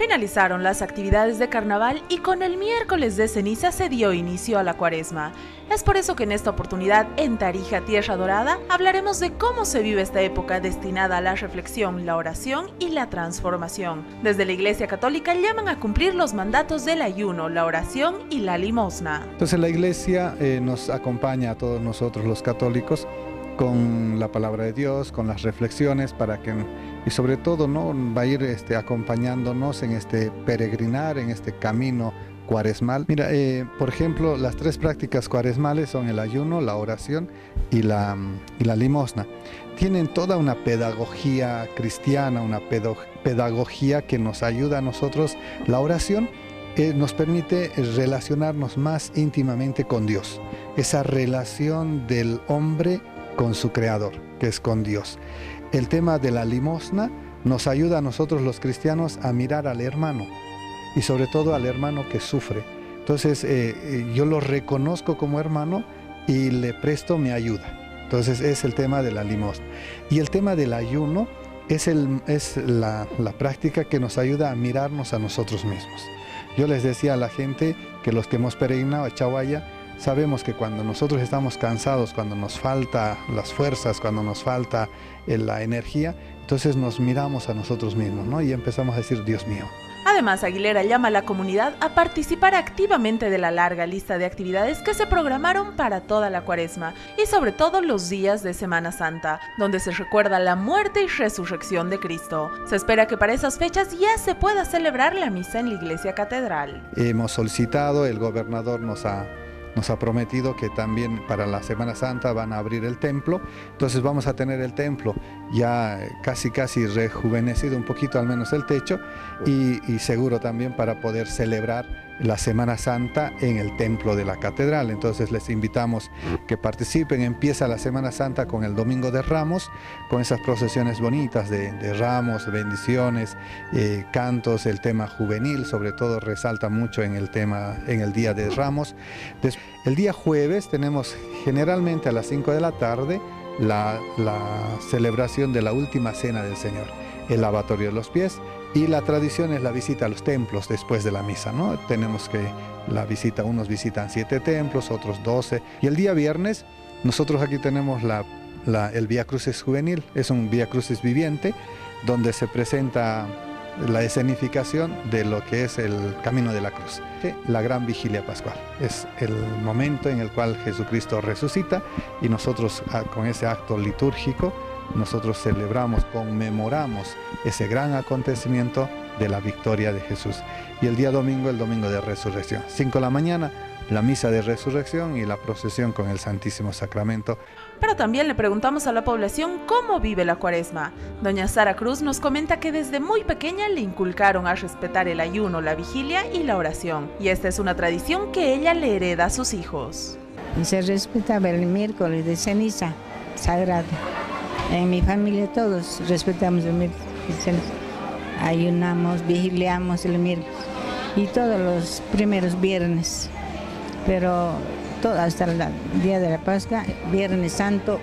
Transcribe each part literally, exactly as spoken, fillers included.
Finalizaron las actividades de carnaval y con el miércoles de ceniza se dio inicio a la cuaresma. Es por eso que en esta oportunidad, en Tarija, Tierra Dorada, hablaremos de cómo se vive esta época destinada a la reflexión, la oración y la transformación. Desde la Iglesia Católica llaman a cumplir los mandatos del ayuno, la oración y la limosna. Entonces la Iglesia eh, nos acompaña a todos nosotros los católicos con la palabra de Dios, con las reflexiones, para que, y sobre todo, ¿no?, va a ir este, acompañándonos en este peregrinar, en este camino cuaresmal. Mira, eh, por ejemplo, las tres prácticas cuaresmales son el ayuno, la oración y la, y la limosna. Tienen toda una pedagogía cristiana, una pedagogía que nos ayuda a nosotros. La oración eh, nos permite relacionarnos más íntimamente con Dios, esa relación del hombre con su creador, que es con Dios. El tema de la limosna nos ayuda a nosotros los cristianos a mirar al hermano y sobre todo al hermano que sufre. Entonces eh, yo lo reconozco como hermano y le presto mi ayuda. Entonces es el tema de la limosna. Y el tema del ayuno es, el, es la, la práctica que nos ayuda a mirarnos a nosotros mismos. Yo les decía a la gente que los que hemos peregrinado a Chaguaya, sabemos que cuando nosotros estamos cansados, cuando nos falta las fuerzas, cuando nos falta la energía, entonces nos miramos a nosotros mismos, ¿no? Y empezamos a decir, Dios mío. Además, Aguilera llama a la comunidad a participar activamente de la larga lista de actividades que se programaron para toda la cuaresma y sobre todo los días de Semana Santa, donde se recuerda la muerte y resurrección de Cristo. Se espera que para esas fechas ya se pueda celebrar la misa en la Iglesia Catedral. Hemos solicitado, el gobernador nos ha Nos ha prometido que también para la Semana Santa van a abrir el templo, entonces vamos a tener el templo ya casi casi rejuvenecido, un poquito al menos el techo, y, y seguro también para poder celebrar la Semana Santa en el templo de la catedral. Entonces les invitamos que participen. Empieza la Semana Santa con el Domingo de Ramos, con esas procesiones bonitas de, de ramos, bendiciones, eh, cantos. El tema juvenil sobre todo resalta mucho en el tema, en el Día de Ramos. Des el día jueves tenemos generalmente a las cinco de la tarde la, la celebración de la última cena del Señor, el lavatorio de los pies. Y la tradición es la visita a los templos después de la misa, ¿no? Tenemos que la visita, unos visitan siete templos, otros doce. Y el día viernes nosotros aquí tenemos la, la, el Vía Crucis juvenil, es un Vía Crucis viviente donde se presenta la escenificación de lo que es el Camino de la Cruz. La gran vigilia pascual es el momento en el cual Jesucristo resucita y nosotros con ese acto litúrgico nosotros celebramos, conmemoramos ese gran acontecimiento de la victoria de Jesús. Y el día domingo, el domingo de resurrección, cinco de la mañana, la misa de resurrección y la procesión con el Santísimo Sacramento. Pero también le preguntamos a la población cómo vive la cuaresma. Doña Sara Cruz nos comenta que desde muy pequeña le inculcaron a respetar el ayuno, la vigilia y la oración. Y esta es una tradición que ella le hereda a sus hijos. Se respetaba el miércoles de ceniza, sagrado. En mi familia todos respetamos el miércoles de ceniza. Ayunamos, vigiliamos el miércoles y todos los primeros viernes. Pero todo hasta el día de la Pascua, Viernes Santo,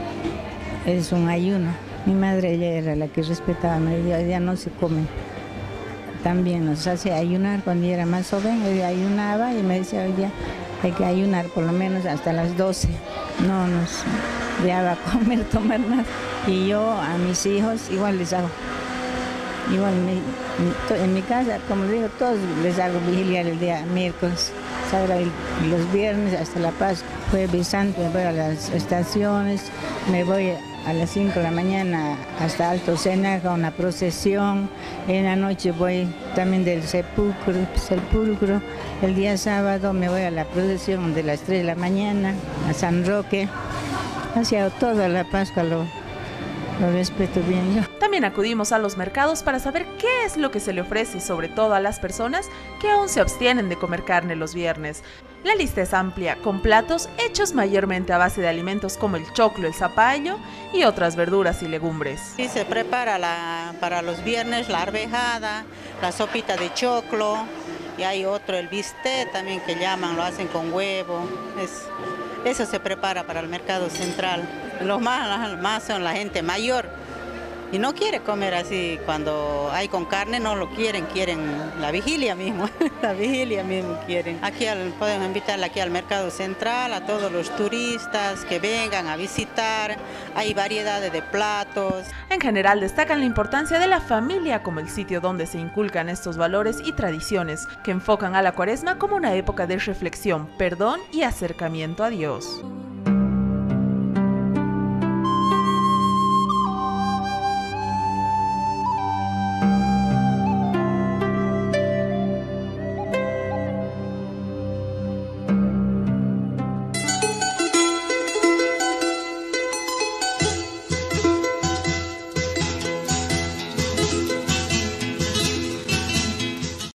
es un ayuno. Mi madre ella era la que respetaba, ella, ella no se come. También nos hace ayunar cuando yo era más joven, ella ayunaba y me decía, hoy día hay que ayunar por lo menos hasta las doce. No nos dejaba comer, tomar nada. Y yo a mis hijos igual les hago. Igual mi, en mi casa, como digo, todos les hago vigilia el día miércoles. Los viernes hasta la Pascua, Jueves Santo, me voy a las estaciones, me voy a las cinco de la mañana hasta Alto Cenaga, una procesión. En la noche voy también del sepulcro, sepulcro. El día sábado me voy a la procesión de las tres de la mañana a San Roque. Hacia toda la Pascua lo, lo respeto bien yo. También acudimos a los mercados para saber qué es lo que se le ofrece, sobre todo a las personas que aún se abstienen de comer carne los viernes. La lista es amplia, con platos hechos mayormente a base de alimentos como el choclo, el zapallo y otras verduras y legumbres. Sí, se prepara la, para los viernes la arvejada, la sopita de choclo, y hay otro, el bistec también que llaman, lo hacen con huevo. Es, eso se prepara para el mercado central. Los más, más son la gente mayor, y no quiere comer así, cuando hay con carne no lo quieren, quieren la vigilia mismo, la vigilia mismo quieren. Aquí al, podemos invitarla aquí al Mercado Central, a todos los turistas que vengan a visitar, hay variedades de platos. En general destacan la importancia de la familia como el sitio donde se inculcan estos valores y tradiciones que enfocan a la Cuaresma como una época de reflexión, perdón y acercamiento a Dios.